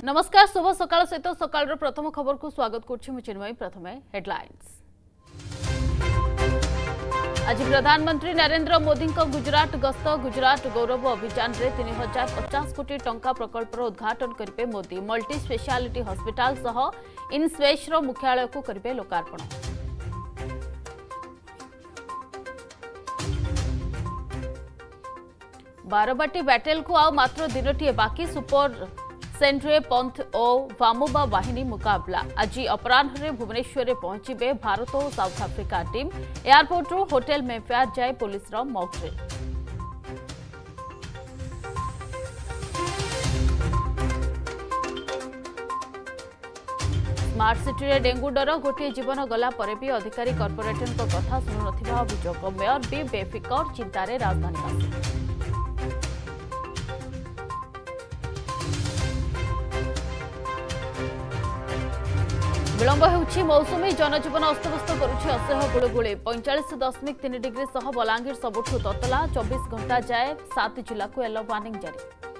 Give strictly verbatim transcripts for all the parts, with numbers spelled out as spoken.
नमस्कार शुभ सकाळ सहित सकाळ प्रथम खबर को स्वागत करुछि चिन्मयी। प्रथमे हेडलाइंस। आज प्रधानमंत्री नरेंद्र मोदी गुजरात गस्त गुजरात गौरव अभियान रे तीन हजार पचास कोटी टंका प्रकल्पर उद्घाटन करेंगे मोदी। मल्टी स्पेशलिटी हॉस्पिटल सह इनस्वेश मुख्यालय को करेंगे लोकार्पण। बारबाटी बैटेल को आ मात्र दिनटीए बाकी सुपर सेंट्रे पंथ और वामुबा बाहिनी मुकाबला। आज अपराह्न भुवनेश्वर पहुंचे भारत और साउथ आफ्रिका टीम। एयरपोर्ट रू होटेल में फेयर जाए police mock drill. Smart city रे डेंगू डर गोटे जीवन गला पर भी अधिकारी कॉर्पोरेटर को कथा शुणु नथिबा अभियोग। मेयर भी बेफिकर चिंतार राजधानीवासी। विलंब होउछि मौसुमी जनजीवन अस्तव्यस्त करुछि असह्य गुळुगुळी। पैंतालीस दशमिक तीन डिग्री सह बलांगीर सबुठु ततला। चौबीस घंटा जाए सात जिला को येलो वार्निंग जारी।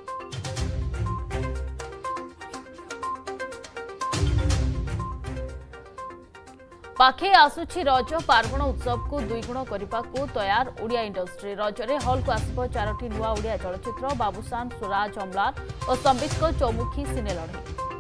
पाखे आसुछि रज पार्वण उत्सव को दुईगुण करने को तैयार ओडिया इंडस्ट्री। रजरे हॉल को आसब चारोटी नुआ ओडिया चलचित्र। बाबूसान स्वराज अम्लान और संबित को चौमुखी सिने लड़े।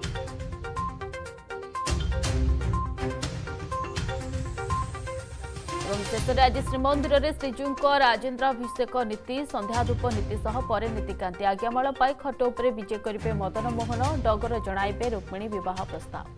शेष आज श्रीमंदिर में श्रीजीव राजेन्द्राभिषेक नीति संध्याधूप नीति सह परे नीतिकांति। आज्ञामाल पाई खट उपरे विजय करेंगे मदन मोहन। डगर जणाइबे रुक्मिणी विवाह प्रस्ताव।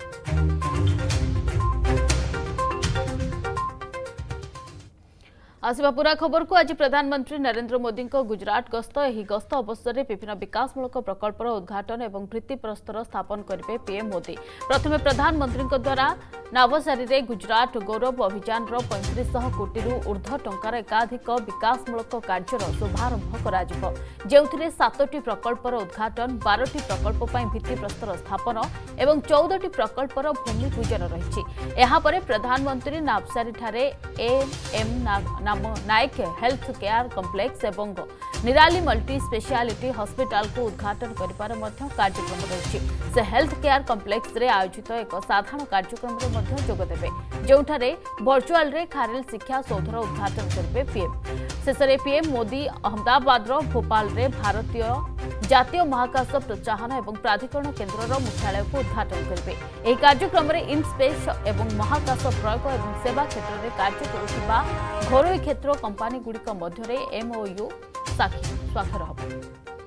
आसवा पूरा खबर को। आज प्रधानमंत्री नरेंद्र मोदी गुजरात गस्त। यह गस्त अवसर में विभिन्न विकासमूलक प्रकल्पर उद्घाटन और भित्तिप्रस्तर स्थापन करेंगे पीएम मोदी। प्रथम प्रधानमंत्री द्वारा नवसारी रे गुजरात गौरव अभियान पैंतीस कोटी ऊर्ध्व टंकार एकाधिक विकासमूलक कार्यर शुभारंभ करा जेउथिरे सातटी प्रकल्पर उद्घाटन बारटी प्रकल्प भित्तिप्रस्तर स्थापन एवं चौदह प्रकल्पर भूमि पूजन रही। यापर प्रधानमंत्री नवसारी ठारे एएम नाम नायक हेल्थ केयर कम्प्लेक्स एवं निराली मल्टी स्पेशलिटी हॉस्पिटल को उद्घाटन करिबार मध्य कार्यक्रम रही। से हेल्थ केयर कम्प्लेक्स रे आयोजित एक साधारण कार्यक्रम रे मध्य जोग देबे जोठारे वर्चुअल रे खारेल शिक्षा सौधर उद्घाटन करेंगे पीएम। शेष में पीएम मोदी अहमदाबाद भोपाल रे भारतीय जातीय महाकाश प्रोत्साहन एवं प्राधिकरण केन्द्र मुख्यालय को उद्घाटन करेंगे। यह कार्यक्रम में इनस्पेस एवं महाकाश प्रयोग और सेवा क्षेत्र में कार्य करुवा घरोई क्षेत्र कंपानी गुड़िक मध्य एमओयू स्वाक्षर होब।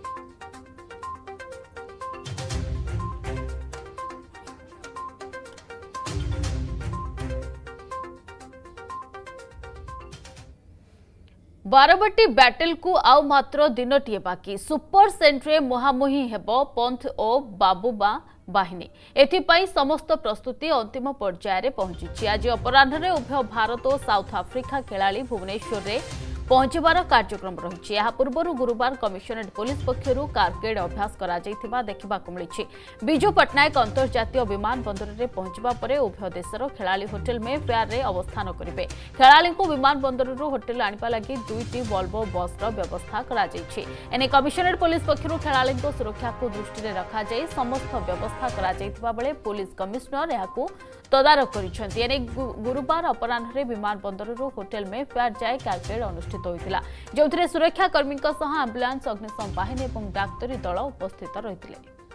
बारबाटी बैटेल को आउ मात्र दिनटीए बाकी। सुपर सेंट्रे मुहामुही हेबो पंथ और बाबुबा बाहिनी। एथिपाई समस्त प्रस्तुति अंतिम पर्यायर पहुंची। आज अपराह्न उभय भारत और साउथ आफ्रिका खेलाड़ी भुवनेश्वर रे पहुंचबार कार्यक्रम रही। यह पूर्व गुरुवार कमिशनरेट पुलिस पक्षर कारकेड अभ्यास करा देखा मिली। विजु पट्टनायक अंतर्जातीय विमान बंदर में पहुंचवा पर उभय देशर खेलाड़ी होटेल में फेयर रे अवस्थान करेंगे। खेलाड़ी को विमान बंदर होटेल आने लगी दुईटी वॉल्वो बस व्यवस्था एने कमिशनरेट पुलिस पक्षर खेलाड़ी सुरक्षा को दृष्टि में रखा समस्त व्यवस्था करा बेले पुलिस कमिश्नर यहां तदारख कर गुरुवार अपराह्न विमान बंदर होटेल में फेयर जाए कारकेड अनुष्ठित होता जो सुरक्षाकर्मी आंबुलांस अग्निशम बाहिनी और डाक्तरी दल उपस्थित रही।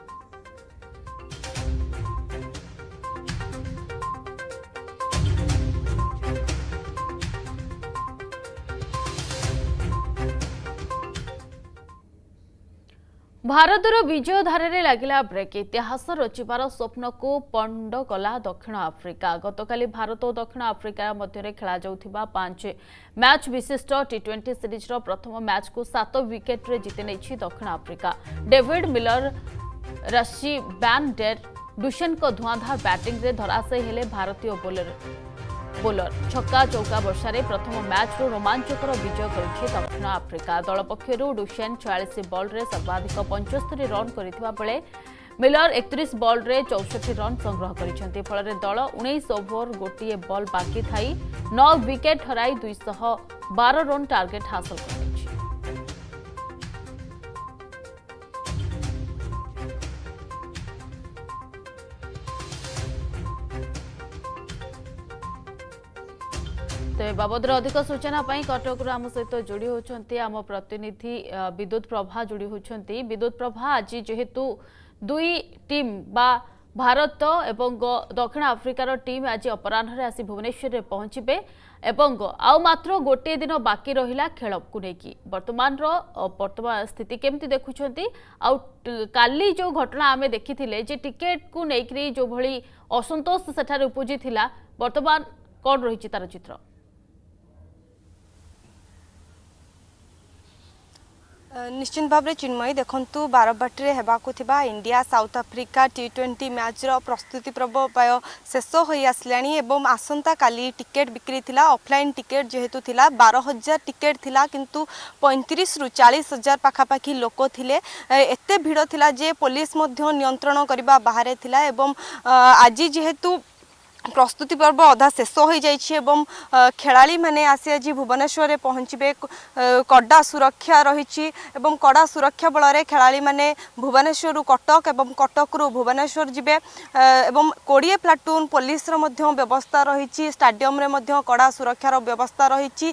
भारतर विजय धारे लगिला ब्रेक। इतिहास रचिबार स्वप्न को पंड कला दक्षिण आफ्रिका। गतकाली भारत और दक्षिण आफ्रिका मध्य खेला जाउथिबा पांच मैच विशिष्ट टी ट्वेंटी सीरीज रो प्रथम मैच को सात विकेट रे जीति नेछि दक्षिण Africa. David Miller Rassie van der Dussen को धुआंधार बैटिंग रे धराशयी हेले भारतीय बोलर बोलर छक्का चौका वर्षार प्रथम मैच रू रोमांचकर विजय कर दक्षिण आफ्रिका। दल पक्षर डुशेन छियालीस बॉल रे सर्वाधिक पंचस्तरी रन करथिबा बेले मिलर एकतीस बॉल रे चौसठ रन संग्रह करिसेंती। फल दल उन्नीस ओभर गोटे बॉल बाकी थाई नौ विकेट हराई दुई सौ बारह रन टार्गेट हासिल कर। तो बाबद अधिक सूचना कटक आम सहित जोड़ी होती आम प्रतिनिधि विद्युत प्रभा जोड़ी होती। विद्युत प्रभा आज जेहेतु दुई टीम बा भारत एवं दक्षिण आफ्रिकार टीम आज अपराह्न आसी भुवनेश्वर में पहुंचे एवं आउ मात्र गोटे दिन बाकी रहिला खेल को लेकिन वर्तमान वर्तमान स्थिति केमती देखुंट आउ काली जो घटना आमे देखी जे टिकेट को लेकिन जो भली असंतोष सेठारे उपजी थिला वर्तमान कौन रही तार चित्र निश्चित भाव में चिन्मयी देखु बारबाटी होगाकू India South Africa T twenty match रो प्रस्तुति पर्व प्राय शेष हो आसलाणी एवं आसंता काली टिकेट बिक्री थिला ऑफलाइन टिकेट जेहेतु थिला बारह हजार टिकेट थिला किंतु पैंतीस रु चालीस हजार पाखापाखि लोक थिले एते भिड़ थिला जे पुलिस मध्य नियंत्रण करबा बाहर थिला एवं आज जेहेतु प्रस्तुति पर्व अधा शेष हो जाइए खेलाड़ी माने आसी आज भुवनेश्वर में पहुँचे कड़ा सुरक्षा रही कड़ा सुरक्षा बल खेलाड़ी माने भुवनेश्वर कटक एवं कटक रु भुवनेश्वर जिबे एवं कोड़े प्लाटून पुलिस व्यवस्था रही स्टाडियम रे मध्य कड़ा सुरक्षार व्यवस्था रही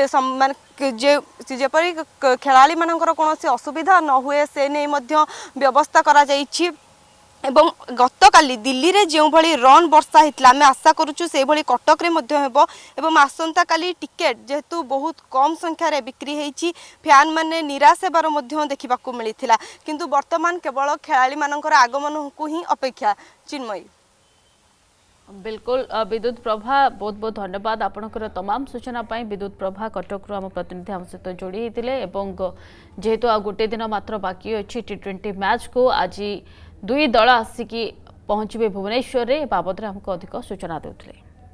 जेपरी खेलाड़ी मानकर कौन असुविधा न हुए से नहीं मध्य व्यवस्था करा जाइछि। एवं गतकाली दिल्ली रे जो भली रन वर्षा होता आम आशा करुचु से भली कटक रे मध्य हेबो एवं आसंता काली टिकेट जेहेतु बहुत कम संख्यार बिक्री होती फैन माने निराश हेबार मध्य देखा मिलता किंतु वर्तमान केवल खेलाड़ी मानकर आगमन को ही अपेक्षा। चिन्मयी बिल्कुल विद्युत प्रभा बहुत बहुत धन्यवाद आपनकर तमाम सूचना पाई। विद्युत प्रभा कटक आम प्रतिनिधि आम सहित जोड़ी होते जेहेतु आ गोटे दिन मात्र बाकी अच्छी टी ट्वेंटी मैच को आज दुई दल आसिकी पहुंचे भुवनेश्वर रे बाबद हमको अधिक सूचना देउथिले।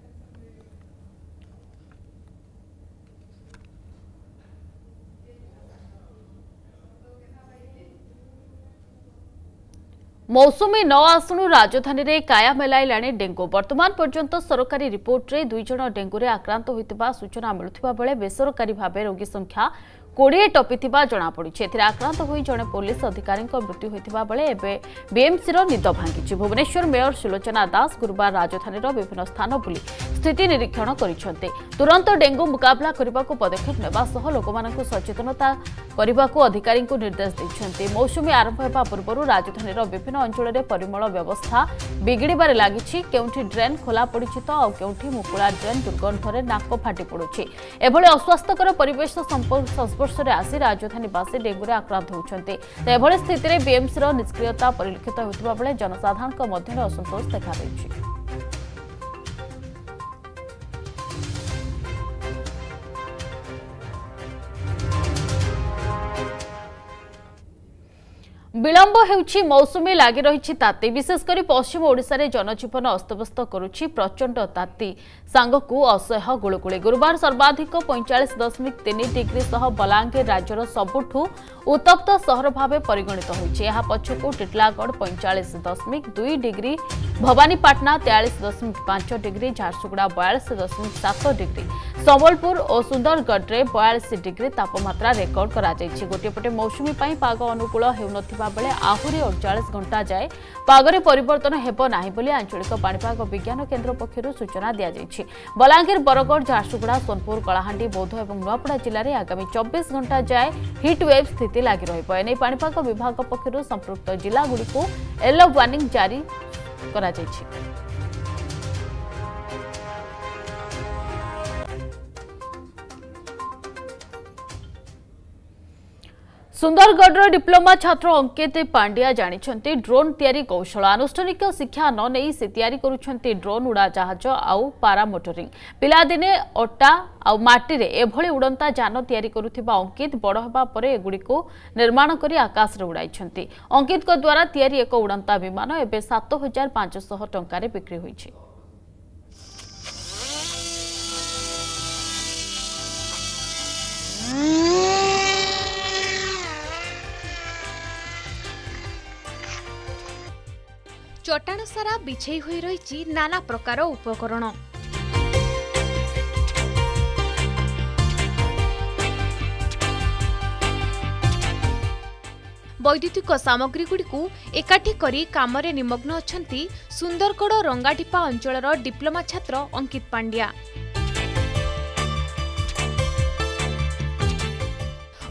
मौसुमी न आसुणु राजधानी रे काया मेलाइलाणी डेंगू वर्तमान पर्यंत सरकारी रिपोर्ट रे दुई जन डेंगू रे आक्रांत होइतिबा सूचना मिलुथिबा बेले बेसरकारी भाबे रोगी संख्या कोड़े टपिथिबा जणा पड़ी एथिरे आक्रांत होई जणे पुलिस अधिकारी मृत्यु होइतिबा बेले एबे बीएमसी रो निद भांगी। भुवनेश्वर मेयर सुलोचना दास गुरुवार राजधानी रो विभिन्न स्थान बुली स्थिति निरीक्षण करिसेंते तुरंत डेंगू मुकाबला करबाको पदक्षेप नेबा सह लोकमानकु सचेतनता करबाको अधिकारी निर्देश दैछंते। मौसुमी आरंभ हेबा पूर्व राजधानी रो विभिन्न अंचल रे परिमल व्यवस्था बिगिड़बारे लागिछि केउठी ड्रेन खोला पड़िछि तो आ केउठी मुकुला ड्रेन दुर्गंधरे नाक फाटी पड़ुछि एभली अस्वास्थ्यकर परिवेश संस्पर्शरे आसी राजधानीवासी डेंगू आक्रांत होउछन्ते। एभली स्थिति रे बीएमसी रो निष्क्रियता परिलक्षित होइतबा बेले जनसाधारण मध्य असंतोष देखा दैछि। विलंब हेउछि मौसुमी लागि रहिछि ताती विशेषकर पश्चिम ओडिशा रे जनजीवन अस्तव्यस्त करुछि प्रचंड ताती सांगकु असह्य गुळुगुळी। गुरुवार सर्वाधिक पैंतालीस दशमिक तीन डिग्री सह बलांगीर राज्यर सबुठु उत्तप्त सहर भाव परिगणित होइछि। एहा पछकु टिटलागढ़ पैंतालीस दशमिक दुई डिग्री भवानीपाटना तेयालीस दशमिक पांच डिग्री झारसुगुड़ा बयालीस दशमिक सात डिग्री संबलपुर और सुंदरगढ़ रे बयालीस डिग्री तापमात्रा रेकर्ड करा जाइछि। गोटेपटे मौसुमी पाई पाग अनुकूल हेउनथिबा बेले आहुरी अड़चाश घंटा जाए पागरे परिवर्तन हेबो नाही बोली आंचलिक पाणीपाग विज्ञान केन्द्र पक्षरु सूचना दिया जाइछि। बलांगीर बरगढ़ झारसुगुड़ा सोनपुर कलाहांडी बौद्ध और नुआपड़ा जिले में आगामी चौबीस घंटा जाए हिट वेव स्थिति लगी रहिबो। एने पाणीपाग विभाग पक्षरु संपृक्त जिला गुड़िको येलो वार्निंग जारी करा जाइछि। सुंदरगढ़ डिप्लोमा छात्र अंकित पांड्या जानिछंती ड्रोन तैयारी कौशल आनुष्ठानिक शिक्षा न नहीं से तैयारी करुछंती ड्रोन उड़ा जहाज आउ पारा मोटरिंग। पिलादिने अटा आउ माटी रे एभली उड़ंता जान तैयारी करुथिबा अंकित बड़ हेबा परे एगुड़िको निर्माण करी आकाश रे उड़ाइछंती। अंकित को द्वारा तैयारी एक उड़ंता विमान एबे सात हजार पांच सौ टंका रे बिक्री होइछि। चट्टाण सारा बिछई होई रही नाना प्रकार उपकरण वैद्युतिक सामग्री गुड़िकु एकाठी करी कामरे निमग्न अछंती सुंदरगढ़ रंगाटिपा अंचलर डिप्लोमा छात्र अंकित पांड्या।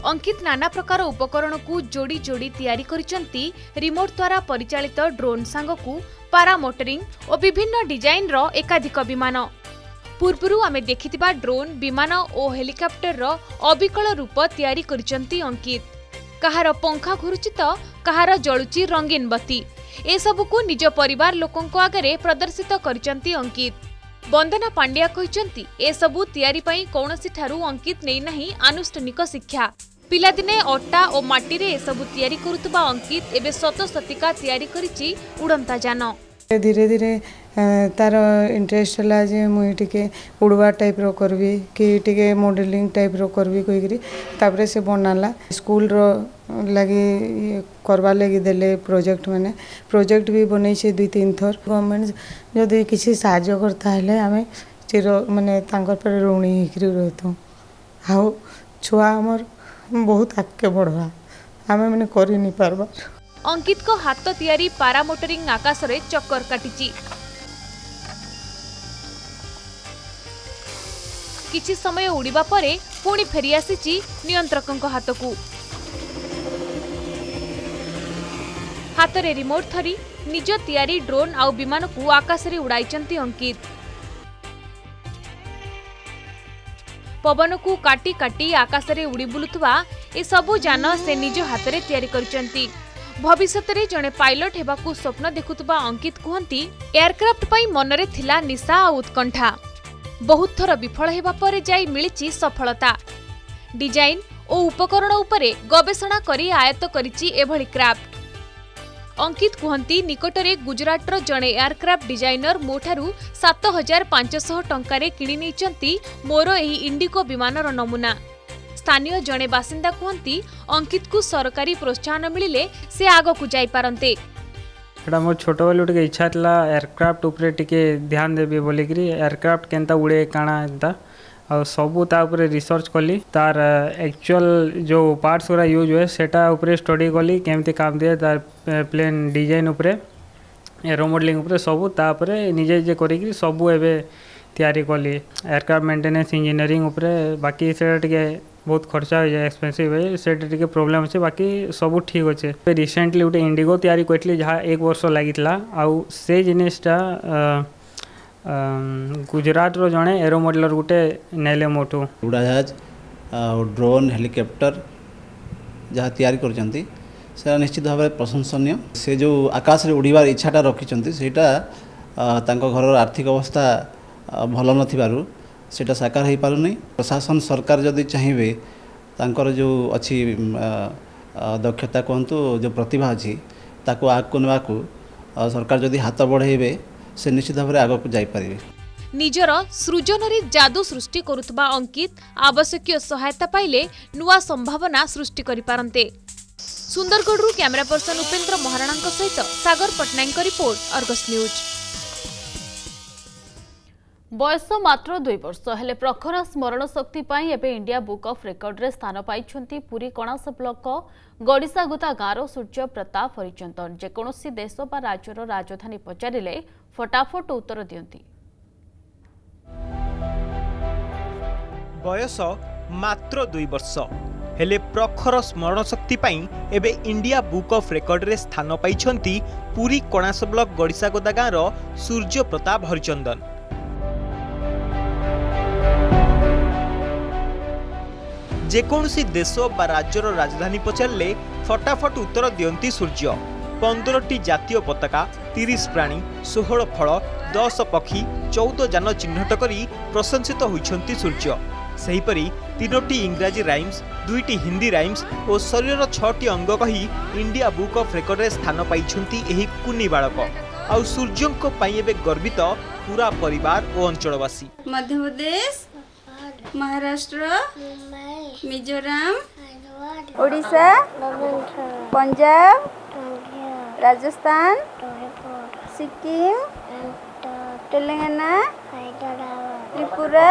अंकित नाना प्रकार उपकरण को जोड़ी जोड़ी तैयारी करिसंती रिमोट द्वारा परिचालित ड्रोन सांगकू पारामोटरिंग और विभिन्न डिजाइन रो एकाधिक विमान। पूर्वरु आमे देखिथिबा ड्रोन विमान और हेलिकॉप्टर रो अविकल रूप तैयारी करिसंती अंकित। कहार पंखा घुरुची तो कहार जळुची रंगीन बत्ती ए सबु को निज परिवार लोकंको आगरे प्रदर्शित करिसंती अंकित। वंदना पांड्या कहिसंती ए सबु तैयारी पई कोनोसी ठारू अंकित नै नाही आनुष्ठानिक शिक्षा। पिलादिने अट्टा और माटी रे ए सबु तैयारी करुतबा अंकित एबे शत शतिका तैयारी करिछि उड़ंता जान। धीरे धीरे तार इंटरेस्ट है जे मुई टिके उड़वा टाइप रो करबी कि टिके मॉडलिंग टाइप रो करबी कहिकरी तापरे से बनाला स्कूल रो लगी करवा लगी देले प्रोजेक्ट माने प्रोजेक्ट भी बनै छे दुई तीन थर। गवर्नमेंट जदि किसी साहाय्य करता है आमे चिर माने तांकर पर ऋणी हिकरी रहतु हाउ छुआ हमर बहुत आगे बढ़वा आमे माने करि नि पारबा। अंकित को हाथ तैयारी पारामोटरिंग आकाश रे चक्कर काटिची। किछि समय उड़ीबा परे पुणी फेरी आसीची नियंत्रकंक हाथकू। हाथ रे रिमोट थरी निज तैयारी ड्रोन आउ विमान को आकाश रे उड़ाइचंती अंकित। पवन को काटी काटी आकाश रे उड़ी बुलुतबा ए सबु जान से निज हाथ रे तैयारी करिचंती। भविष्य में जड़े पायलट हेबाकू स्वप्न देखुतबा अंकित कहती एयरक्राफ्ट पई मनरे थिला निशा आ उत्कंठा। बहुत थर विफल हेबा परे जाई मिलिची सफलता। डिजाइन और उपकरण उपरे गवेषणा करी आयत्त करिची एभली क्राफ्ट। अंकित कहती निकटरे गुजरातर जड़े एयरक्राफ्ट डिजाइनर मोठारू सात हजार पांचशह टंकारे किणी नेइचंती मोर एही इंडिगो विमानर नमूना। स्थानीय जड़े बासिंदा कहती अंकित को सरकारी प्रोत्साहन मिलिले से आग को जाई पारंते। एटा मोर छोट बेलू टिके इच्छा थला एयरक्राफ्ट उपरे टिके ध्यान देबे बोली करी एयरक्राफ्ट केनता उड़े काना एंता आ सबू ता उपरे रिसर्च कली तार एक्चुअल जो पार्ट्स गुरा यूज हुए सेटा उपरे स्टडी कली केमती काम दिए तार प्लेन डिजाइन उपरे एरो मॉडलिंग उपरे सबू तापरे निजे जे करी करी सबू एबे तैयारी कली एयरक्राफ्ट मेंटेनेंस इंजीनियरिंग उपरे बाकी सेटा टिके बहुत खर्चा हो जाए एक्सपेंसिव है से टिके प्रॉब्लम अच्छे बाकी सब ठीक अच्छे। रिसेंटली गोटे इंडिगो तैयारी करथली जहाँ एक वर्ष लगितला आउ से जिनिसटा गुजरात रो जणे एरो मॉडलर गोटे नेले मोटू उड़ाजाहाज ड्रोन हेलिकॉप्टर जहाँ तैयारी करचंती से निश्चित भाव में प्रशंसनीय। से जो आकाश रे उड़ीबार इच्छाटा रखिचंती सेटा तांको घरर आर्थिक अवस्था भल नथिबारु सेटा साकार हो पार नहीं। प्रशासन सरकार जदि चाहिए तांकर जो अच्छी दक्षता कहतु जो प्रतिभा अच्छी ताको आग को नेबाकू सरकार जदि हाथ बढ़ेबे से निश्चित भाव में आग को जाई पारिबे। निजर सृजन रे जादू सृष्टि करुतबा अंकित आवश्यक सहायता पाइले नुआ संभावना सृष्टि करि पारंते। सुंदरगढ़ कैमरा पर्सन उपेंद्र महाराणा सहित Sagar Patnaik report Argus News. बयस मात्र दुई वर्ष हेले प्रखर स्मरण शक्ति पाई एबे इंडिया बुक ऑफ रेकर्ड रे स्थान पाइछंती पुरी कणास ब्लॉक गड़िसागुता गाँव सूर्य प्रताप हरिचंदन। जेकोसी देश बा राज्यर राजधानी पचारिले फटाफट उत्तर दियंती। बयस मात्र दुई वर्ष हेले प्रखर स्मरण शक्ति पाई एबे इंडिया बुक ऑफ रेकर्ड रे स्थान पाइछंती पुरी कणास ब्लॉक गड़िसागुता गाँव सूर्य प्रताप हरिचंदन। जेकोसी देश बा राज्यर राजधानी पचारे फटाफट उत्तर दियंती सूर्य। पंद्रह जातीय पताका तीस प्राणी षोहल फल दस पक्षी चौदह जान चिन्हट करी प्रशंसित होइछंती सूर्य। सेहीपरि तीनोटी इंग्राजी राइम्स दुईटी हिंदी राइम्स और शरीर छटी अंग कही इंडिया बुक ऑफ रेकर्ड रे स्थान पाइछंती एही कुनी बालक। आउ सूर्यंको पई एबे गर्वित पूरा परिवार और अंचलवासी। मध्य प्रदेश महाराष्ट्र मिजोरम ओडिशा पंजाब राजस्थान सिक्किम तेलंगाना त्रिपुरा।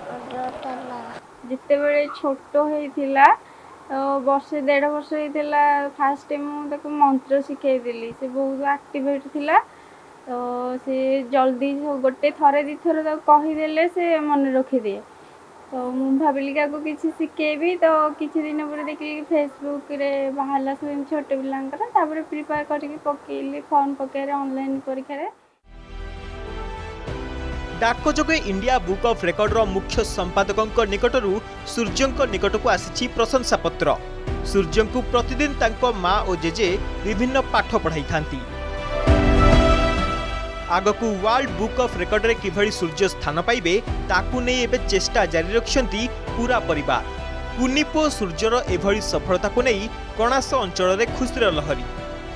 जिते बड़े छोट होइथिला वर्ष डेढ़ वर्ष होइथिला फास्ट टाइम मु मंत्र शिखेदेली से बहुत एक्टिवेट थिला तो से जल्दी गोटे थरे दी थर कहीदेले से मन रखिदिए तो मुझे भाविली क्या किसी शिखेबी तो किसी दिन पर देखिए फेसबुक रे बाहर सब छोट पिलांकर प्रिपेयर करके पकेली फॉर्म पकेरे ऑनलाइन परीक्षा डाक जोगे इंडिया बुक ऑफ रेकर्ड रो मुख्य संपादक निकटरू सूर्य निकट को आसी प्रशंसा पत्र। सूर्य को प्रतिदिन तांको माँ और जेजे विभिन्न पाठ पढ़ाई थांती। आगकू वर्ल्ड बुक ऑफ रेकर्ड रे किभली सूर्य स्थान पाइबे ताकू नै एबे चेष्टा जारी रखिसंती पूरा परिवार। कुनिपो सूर्यर एभली सफलता को नै कणास अंचल रे खुशीर लहरी।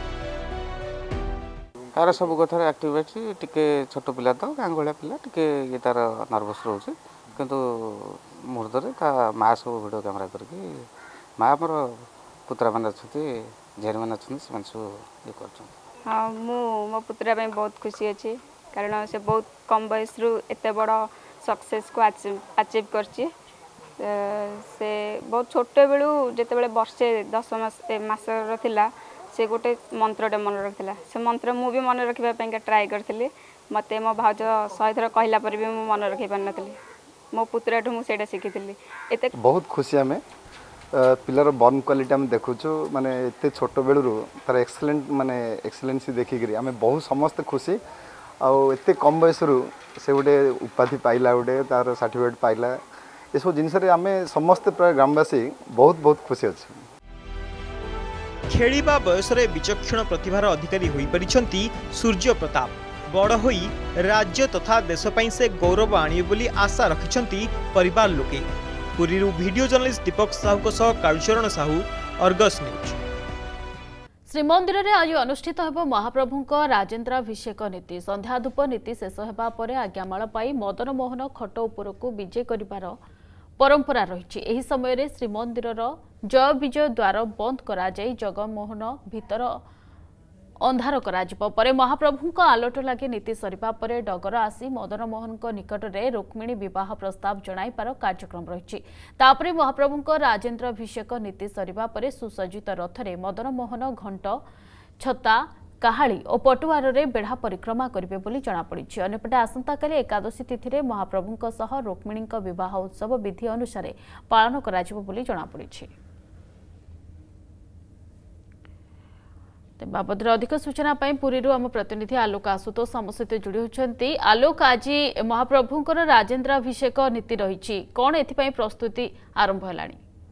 तार सब कथार एक्टिविटी टिके छोट पिला तो गांगोलिया पिला टिके ये तार नर्वस रोचे किंतु मुहूर्त ता माँ सब वीडियो कैमेरा करके माँ मोर पुत्रा मैंने अच्छे झेरी मैंने अच्छे से ये कर। हाँ मु मो पुत्रा बहुत खुशी अच्छी कारण से बहुत कम बयस एत बड़ सक्सेस को अचीव कर से बहुत छोटे बेलू जिते वर्षे दस मास मसर थिला से गोटे मंत्रटे मन रखा से मंत्र मु भी मन रखापी ट्राए करी मत मो भाज शहे थर कहला पर भी मु मन रखी पार नी मो पुत्रा ठूँ मुझे शिखी एत बहुत खुशी आम पिलार बर्न क्वालिटी आम देखुचु माने एते छोट बेलू तार एक्सलेंट माने एक्सलेंसी देखिक आम बहुत समस्त खुशी आउ एते कम बयस से गोटे उपाधि पाइला गोटे तार सर्टिफिकेट पाइला ये सब जिनस आम समस्ते प्राय ग्रामवासी बहुत बहुत खुशी अच्छे। खेलिबा बयस रे विचक्षण प्रतिभार अधिकारी होई परिछंती सूर्य प्रताप। बड़ होई राज्य तथा देश पई से गौरव आनिबे बोली आशा रखिछंती परिवार लोके। पुरीरू वीडियो जर्नलिस्ट दीपक साहू को सह कालचरण साहू, अर्गस न्यूज। श्रीमंदिर में आज अनुष्ठित होब महाप्रभुंक राजेन्द्राभिषेक नीति। संध्या धूप नीति शेष होगा पर आज्ञामाल पाई मदन मोहन खट उपरकू विजे करिबार परंपरा रही। एही समय श्रीमंदिर जय विजय द्वार बंद करा जाई जगमोहन भीतर अंधार कराजिबो। परे महाप्रभुंक आलोट लगे नीति सरिबा परे डगर आसी मदन मोहन निकट में रुक्मिणी विवाह प्रस्ताव जणाइबार कार्यक्रम रही। तापरे महाप्रभुंक राजेन्द्राभिषेक नीति सरिबा परे सुसज्जित रथरे मदन मोहन घंट छता काहाली और पटुआर रे बेढ़ा परिक्रमा करिवे बोली जଣାपड़ी। अन्यपटे आसंताकाली एकादशी तिथि रे महाप्रभुंक सह रुक्मिणींक विवाह उत्सव विधि अनुसार पालन कराजिबो बोली जଣାपड़ी। बाबद अधिक सूचना पुरी आम प्रतिनिधि आलोक आशुतोष आम सहित जोड़ी होती। आलोक आज महाप्रभुंकर राजेन्द्राभिषेक नीति रही कौन एथि प्रस्तुति आरंभ है?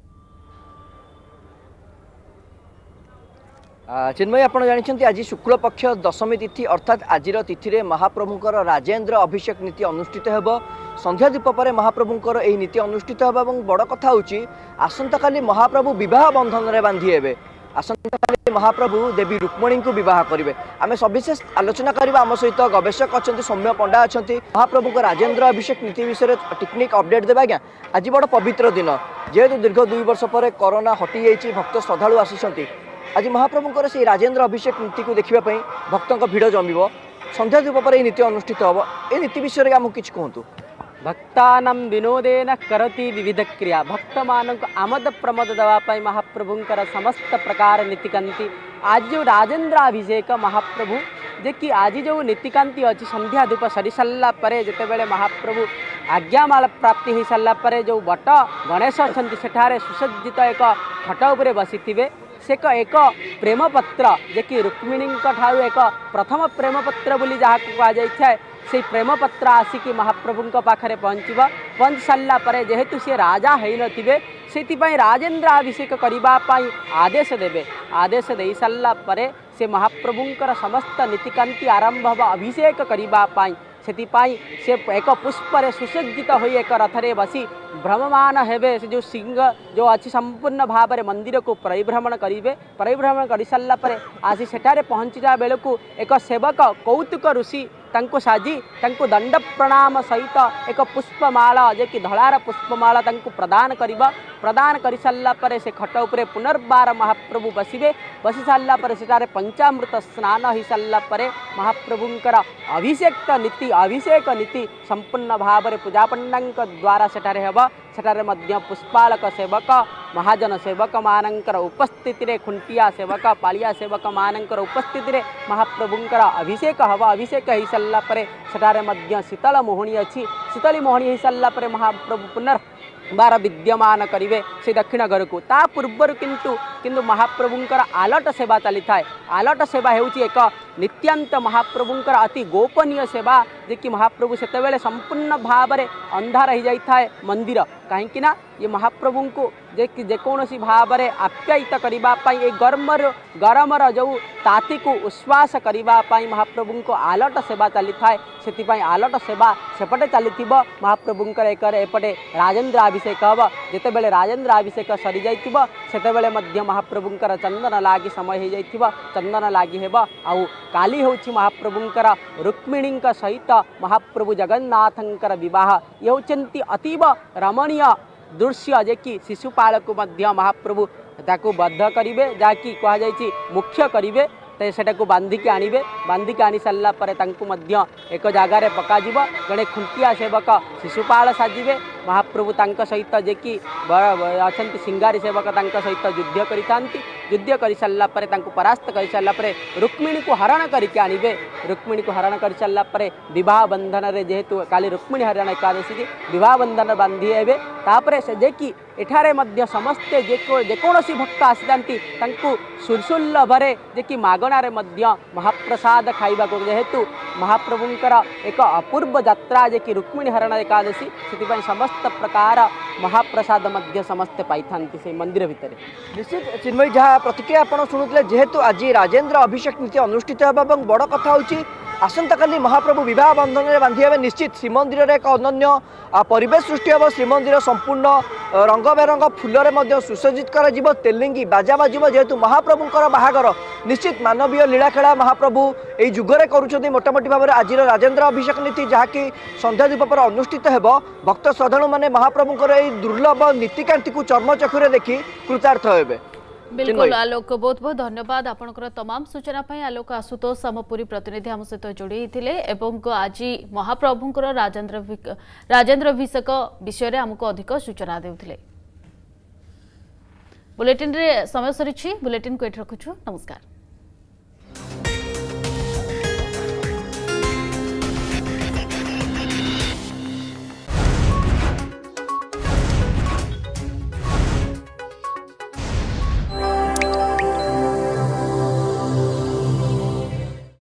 चिन्मय आप जानते आज शुक्ल पक्ष दशमी तिथि अर्थात आज तिथि रे महाप्रभुंकर राजेन्द्र अभिषेक नीति अनुष्ठित होब। संध्या दीप पर महाप्रभुंकर यह नीति अनुष्ठित होब और बड़ कथा होची आसंता काली महाप्रभु विवाह बंधन रे बांधी हेबे। आसंता काली महाप्रभु देवी रुक्मिणी को विवाह करेंगे। आम सविशेष आलोचना करबा आम सहित गवेषक अच्छा सौम्य पंडा अच्छा महाप्रभु राजेन्द्र अभिषेक नीति विषय टेक्निक अपडेट देवा। आज्ञा आज बड़ पवित्र दिन जेहेतु दीर्घ दुई वर्ष पर कोरोना हटि जाइए भक्त श्रद्धालु आसी आज महाप्रभुंकर से राजेन्द्र अभिषेक नीति को देखापी भक्तों भिड़ जमिब। संध्या धूप पर नीति अनुष्ठित हम ए नीति विषय आमको किसी कहतु। भक्तानां विनोदेन करती विविध क्रिया भक्त मान आमद प्रमोद देवाई महाप्रभुंकर समस्त प्रकार नीतिकांति आज जो राजेन्द्राभिषेक महाप्रभु जे कि आज जो नीतिकांति अच्छी संध्या धूप सरी सारा पर जिते महाप्रभु आज्ञामाल प्राप्ति हो सारापर जो बट गणेश अच्छा सेठारे सुसज्जित एक खट उपर बसी से एक प्रेम पत्र जे कि रुक्मिणी ठारू एक प्रथम प्रेम पत्र बोली जहाँ कह जाए से प्रेम पत्र आसिकी महाप्रभु पाखे पहुँचब। पहुँच सारा पर जेहेतु सी राजा हो नथिबे से राजेन्द्राभिषेक करने आदेश देवे। आदेश दे सारा पर से महाप्रभुंकर समस्त नीतिकांति आरंभ हम अभिषेक करने से एक पुष्पर सुसज्जित हो एक रथरे बसी भ्रममान हेबे। से जो सिंह जो अच्छी संपूर्ण भाव में मंदिर को परिभ्रमण करेंगे। परिभ्रमण कर सारा पर आसी सेठारे पहुँचा बेलू एक सेवक कौतुक ऋषि तांको साजी तांको दंड प्रणाम सहित एक पुष्पमाला जे कि धलार पुष्पमाला तांको प्रदान करिबा। प्रदान कर सारा पर से खट उपरे पुनर्बार महाप्रभु बसिबे। बसी सारा पर सेठारे पंचामृत स्नान हो सारा पर महाप्रभुंकर अभिषेक नीति अभिषेक नीति संपूर्ण भाव में पूजा पंडा द्वारा सेठारे हेबा। सेठारे मध्य पुष्पालक सेवक महाजन सेवक मानकर उपस्थिति रे खुंटिया सेवक पालिया सेवक मानकर उपस्थिति रे महाप्रभुंकर अभिषेक हवा। अभिषेक हो सारा पर सेठारे मध्य शीतल मोहनी अच्छी शीतली मोहनी हो सारा पर महाप्रभु पुनर् बार विद्यमान करेंगे से दक्षिण घर को ता पूर्वर किंतु किंतु महाप्रभुंकर आलट सेवा चली था। आलट सेवा होउची एक नित्यांत महाप्रभुंकर अति गोपनीय सेवा जे कि महाप्रभु सेतेबेले संपूर्ण भाव में अंधार हो जाता है मंदिर कहीं ना ये महाप्रभु को जे जेकोसी भाव में आप्यायित करने ये गरमर गरमर जो ताती को उश्वास करने महाप्रभु को आलट सेवा चली था। से आलट सेवा सेपटे चली महाप्रभुंकर एक एपटे राजेन्द्र अभिषेक हम जितेबले राजेन्द्र अभिषेक सरी जाते मध्य महाप्रभुंकर चंदन लागी समय हो जाइथिबा चंदन लागी हेबा आउ काली होछि महाप्रभुंकर रुक्मिणी सहित महाप्रभु जगन्नाथंकर विवाह ये होचंती अतीव रमणीय दृश्य जे कि शिशुपाल को मध्य महाप्रभु ताकू बद्ध करिवे जाकि कहा जाइछि मुख्य करिवे तो सेटा को बांधिकी आणवे बांधिकी आनी सारा पर एक जगार पकाଯିब जड़े खुंटिया सेवक शिशुपाल साजिबे महाप्रभु तांक सहित जे कि अच्छा सिंगारी सेवक तांक सहित युद्ध करिथांती युद्ध कर सारा पर परास्त कर सारा पर रुक्मिणी को हरण करके आणवे रुक्मिणी को हरण कर सारा पर विवाह बंधन रे जेहेतु काली रुक्मिणी हरण एकादशी विवाह बंधन बांधि हेबे तापर से जे कि एठारे मध्य समस्ते जेकोसी भक्त आसी सुरसुल्लभरे जे कि मागणारे मध्य महाप्रसाद खाइबा को जेहेतु महाप्रभुंकर एक अपूर्व यात्रा जे कि रुक्मिणी हरण एकादशी से समस्त प्रकार महाप्रसाद मध्य समस्ते पाई से मंदिर भितर। निश्चित चिन्मयी जहाँ प्रतिक्रिया आप शुणुते जेहेतु आज राजेन्द्र अभिषेक नीति अनुष्ठित होगा बड़ कथा होची आसंता काली महाप्रभु विवाह बंधन में बांधि हे निश्चित श्रीमंदिर में एक अनन्य परिवेश सृष्टि हे श्रीमंदिर संपूर्ण रंग बेरंग फूलरे मध्य सुसज्जित कर तेलिंगी बाजा बाजिब जेहेतु महाप्रभुंकर बाहागर निश्चित मानवीय लीलाखेला महाप्रभु यही जुगरे करुँच मोटामोटी भाव में आज राजेन्द्र अभिषेक नीति जहाँकि संध्या दीप पर अनुष्ठित हो भक्त श्रद्धालु मैंने महाप्रभुंकर यही दुर्लभ नीतिकांति को चर्मचक्षुरे देखि कृतार्थ हेबे। बिल्कुल आलोक बहुत बहुत धन्यवाद आपनकर तमाम सूचना पाई आलोक आशुतोष आमपुरी प्रतिनिधि आम सहित जोड़ी थे एवं आज महाप्रभुंकर राजेन्द्र राजेन्द्र अभिषेक विषय आमको अधिक सूचना देउथिले। बुलेटिन रे समय सरी बुलेटिन को एठ रखुछु नमस्कार।